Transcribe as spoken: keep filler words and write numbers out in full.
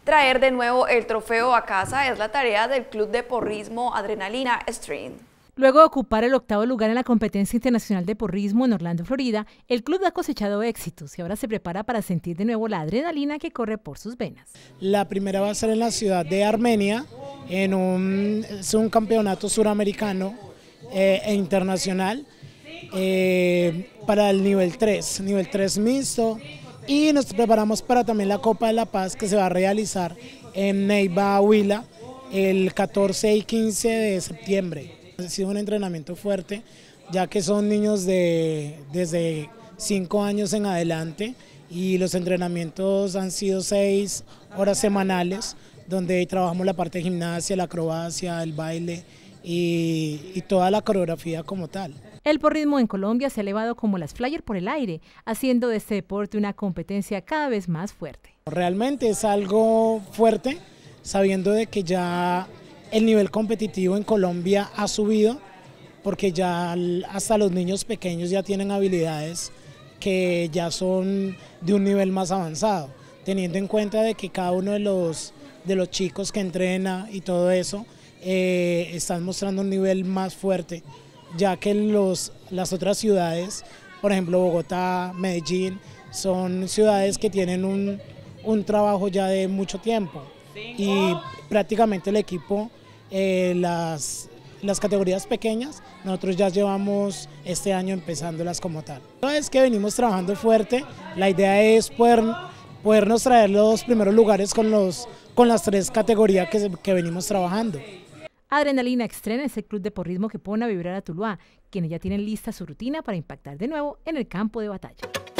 Traer de nuevo el trofeo a casa es la tarea del Club de Porrismo Adrenalina Stream. Luego de ocupar el octavo lugar en la competencia internacional de porrismo en Orlando, Florida, el club ha cosechado éxitos y ahora se prepara para sentir de nuevo la adrenalina que corre por sus venas. La primera va a ser en la ciudad de Armenia, en un, es un campeonato suramericano eh, e internacional eh, para el nivel tres, nivel tres mixto, y nos preparamos para también la Copa de la Paz que se va a realizar en Neiva, Huila, el catorce y quince de septiembre. Ha sido un entrenamiento fuerte, ya que son niños de desde cinco años en adelante y los entrenamientos han sido seis horas semanales, donde trabajamos la parte de gimnasia, la acrobacia, el baile y, y toda la coreografía como tal. El porrismo en Colombia se ha elevado como las flyers por el aire, haciendo de este deporte una competencia cada vez más fuerte. Realmente es algo fuerte, sabiendo de que ya el nivel competitivo en Colombia ha subido, porque ya hasta los niños pequeños ya tienen habilidades que ya son de un nivel más avanzado, teniendo en cuenta de que cada uno de los, de los chicos que entrena y todo eso eh, están mostrando un nivel más fuerte, ya que los, las otras ciudades, por ejemplo Bogotá, Medellín, son ciudades que tienen un, un trabajo ya de mucho tiempo y prácticamente el equipo, eh, las, las categorías pequeñas, nosotros ya llevamos este año empezándolas como tal. Una vez que venimos trabajando fuerte, la idea es poder, podernos traer los primeros lugares con, los, con las tres categorías que, que venimos trabajando. Adrenalina Extreme es el club de porrismo que pone a vibrar a Tuluá, quienes ya tienen lista su rutina para impactar de nuevo en el campo de batalla.